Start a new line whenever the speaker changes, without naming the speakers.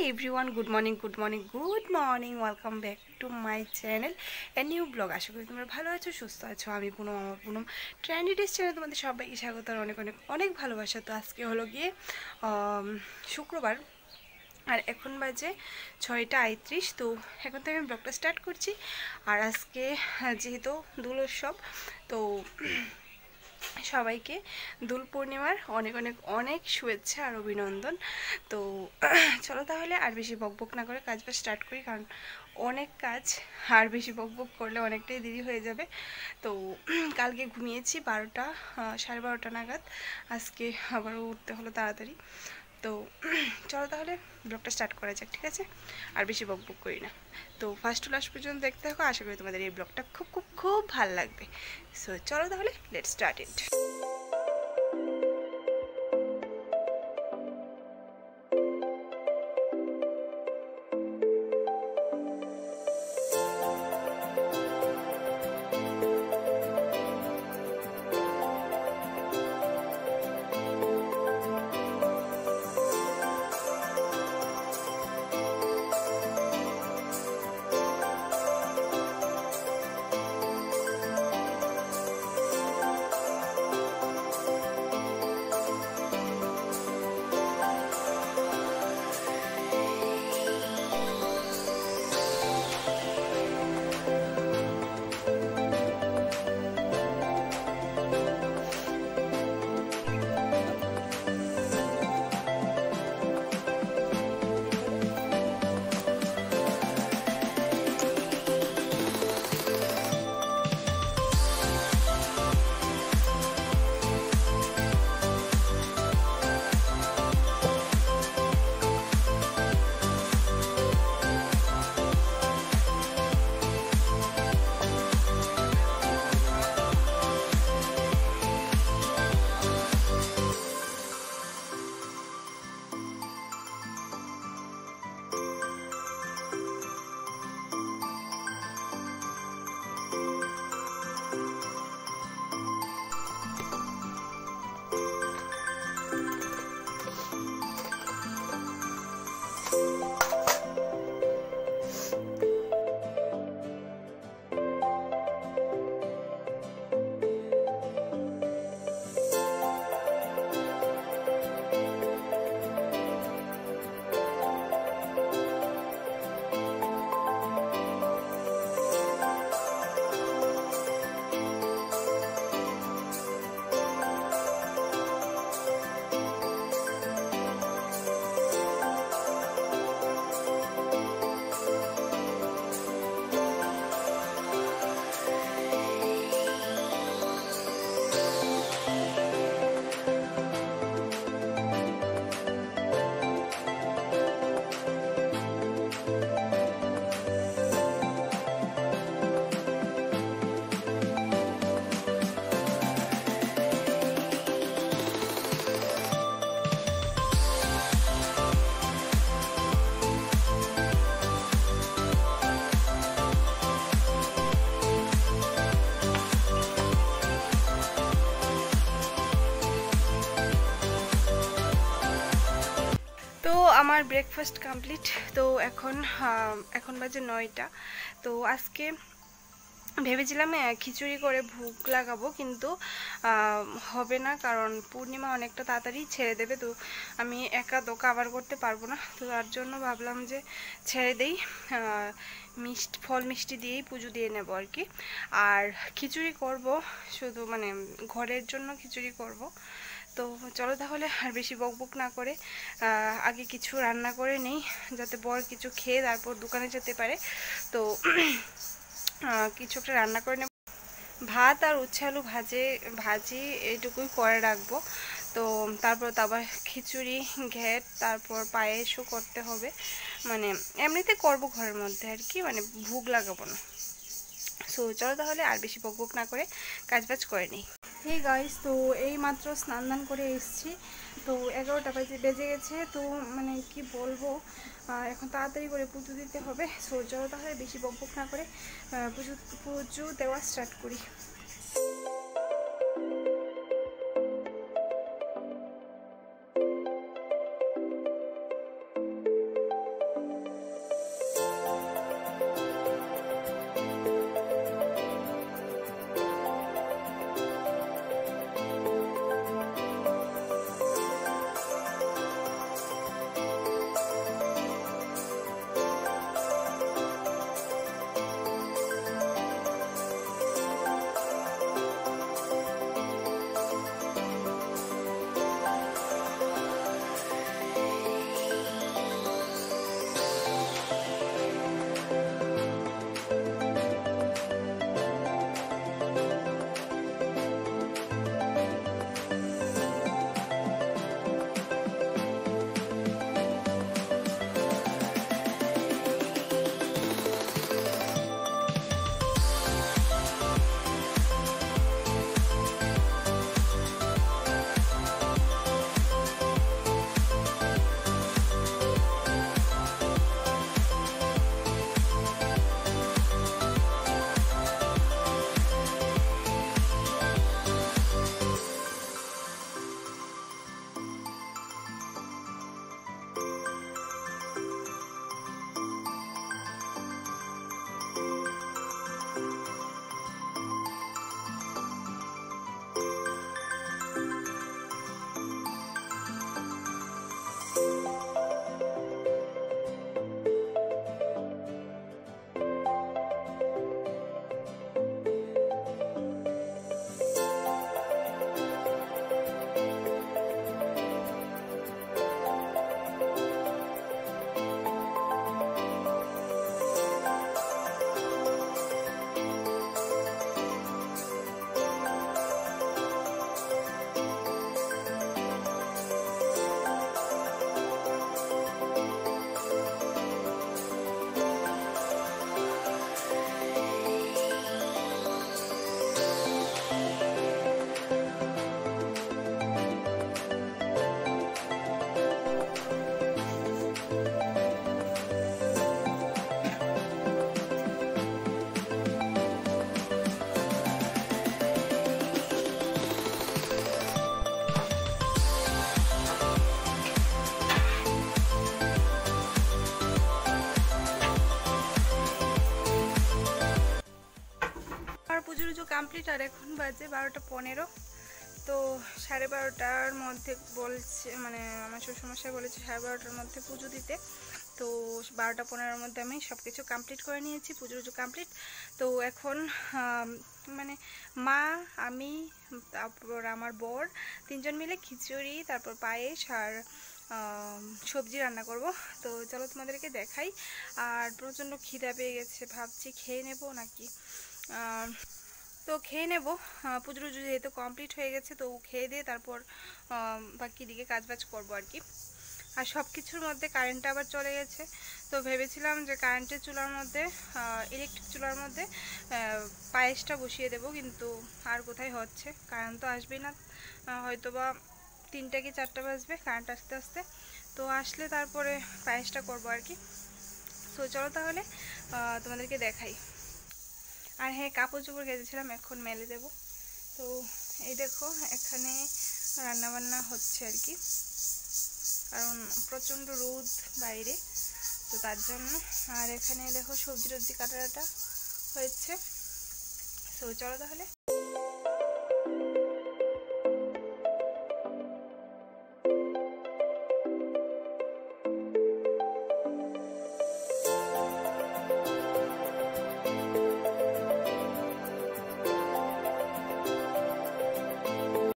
Everyone, good morning, welcome back to my channel a new vlog. আশা করি তোমরা ভালো আছো, সুস্থ আছো। আমি পুনম ট্রেন্ডি ডিস চ্যানেল তোমাদের সবাইকে স্বাগত আর অনেক অনেক অনেক ভালোবাসা। তো আজকে হলো গিয়ে শুক্রবার, আর এখন বাজে 6টা 38। তো এখন তো আমি ব্লগটা স্টার্ট করছি। আর আজকে যেহেতু দোল উৎসব, তো সবাইকে দোল পূর্ণিমার অনেক অনেক অনেক শুভেচ্ছা আর অভিনন্দন। তো চলো তাহলে আর বেশি বকবক না করে কাজ স্টার্ট করি, কারণ অনেক কাজ, আর বেশি বকবক করলে অনেকটাই দেরি হয়ে যাবে। তো কালকে ঘুমিয়েছি 12টা, 12:30 নাগাদ। আজকে আবারও উঠতে হলো তাড়াতাড়ি। তো চলো তাহলে ব্লগটা স্টার্ট করা যাক, ঠিক আছে? আর বেশি বকবক করি না। তো ফার্স্ট টু লাস্ট পর্যন্ত দেখতে থাকো, আশা করি তোমাদের এই ব্লগটা খুব খুব খুব ভালো লাগবে। সো চলো তাহলে লেটস স্টার্ট ইট। তো আমার ব্রেকফাস্ট কমপ্লিট। তো এখন বাজে 9টা। তো আজকে ভেবেছিলাম খিচুড়ি করে ভোগ লাগাবো, কিন্তু হবে না, কারণ পূর্ণিমা অনেকটা তাড়াতাড়ি ছেড়ে দেবে। তো আমি একা তো কাভার করতে পারবো না। তো তার জন্য ভাবলাম যে ছেড়ে দেই, ফল মিষ্টি দিয়েই পুজো দিয়ে নেব আর কি। আর খিচুড়ি করব, শুধু মানে ঘরের জন্য খিচুড়ি করব। তো চলো তাহলে আর বেশি বকবক না করে আগে কিছু রান্না করে নেই, যাতে বর কিছু খেয়ে তারপর দোকানে যেতে পারে। তো কিছু একটা রান্না করে নেব। ভাত আর উচ্ছে আলু ভাজি এইটুকুই করে রাখবো। তো তারপর আবার খিচুড়ি, ঘ্যাট, তারপর পায়েসও করতে হবে। মানে এমনিতে করব ঘরের মধ্যে আর কি, মানে ভোগ লাগাবো না। সো চলো তাহলে আর বেশি বকবক না করে কাজবাজ করে নিই। হে গাইস, তো এই মাত্র স্নান দান করে এসেছি। তো 11টা বেজে গেছে। তো মানে কি বলবো, এখন তাড়াতাড়ি করে পুজো দিতে হবে। সো চলো তাহলে বেশি বকবক না করে পুজো দেওয়া স্টার্ট করি। কমপ্লিট। আর এখন বাজে 12টা 15। তো 12:30টার মধ্যে বলছে, মানে আমার শ্বশুরমশাই বলেছে 12:30টার মধ্যে পুজো দিতে। তো 12টা 15-র মধ্যে আমি সব কিছু কমপ্লিট করে নিয়েছি, পুজো কমপ্লিট। তো এখন মানে মা, আমি, তারপর আমার বর, তিনজন মিলে খিচুড়ি, তারপর পায়েস আর সবজি রান্না করব। তো চলো তোমাদেরকে দেখাই। আর প্রচণ্ড খিদা পেয়ে গেছে, ভাবছি খেয়ে নেব নাকি। তো খেয়ে নেব, পুজো টুজো যেহেতু কমপ্লিট হয়ে গেছে, তো খেয়ে দিয়ে তারপর বাকি দিকে কাজবাজ করবো আর কি। আর সব কিছুর মধ্যে কারেন্টটা আবার চলে গেছে। তো ভেবেছিলাম যে কারেন্টের চুলার মধ্যে, ইলেকট্রিক চুলার মধ্যে পায়েসটা বসিয়ে দেব, কিন্তু আর কোথায় হচ্ছে, কারেন্ট তো আসবেই না। হয়তো বা 3টা কি 4টা বাজবে কারেন্ট আস্তে আস্তে। তো আসলে তারপরে পায়েসটা করবো আর কি। তো চলো তাহলে তোমাদেরকে দেখাই। আর হ্যাঁ, কাপড় চোপড় কেচেছিলাম, এখন মেলে দেব। তো এই দেখো, এখানে রান্নাবান্না হচ্ছে আর কি, কারণ প্রচণ্ড রোদ বাইরে, তো তার জন্য। আর এখানে দেখো সবজি টবজি কাটা হয়েছে। তো চলো তাহলে